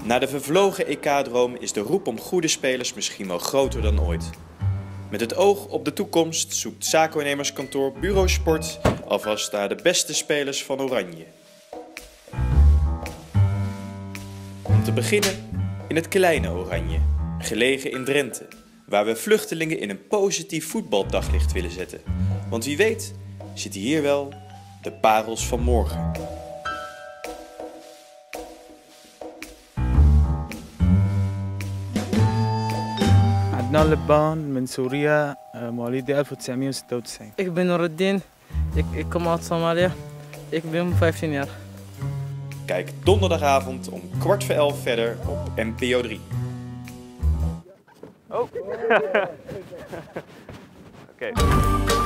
Na de vervlogen EK-droom is de roep om goede spelers misschien wel groter dan ooit. Met het oog op de toekomst zoekt zaakwaarnemerskantoor Bureau Sport alvast naar de beste spelers van Oranje. Om te beginnen in het kleine Oranje, gelegen in Drenthe, waar we vluchtelingen in een positief voetbaldaglicht willen zetten. Want wie weet zitten hier wel de parels van morgen. عدنان لبان من سوريا مواليد 1996. Ik ben Noreddin, ik kom uit Somalië, ik ben 15 jaar. Kijk donderdagavond om 11:15 verder op NPO 3. Oh. Oké.